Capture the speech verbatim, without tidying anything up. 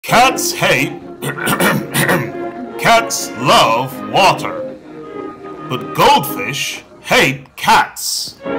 Cats hate... Cats love water. But goldfish hate cats.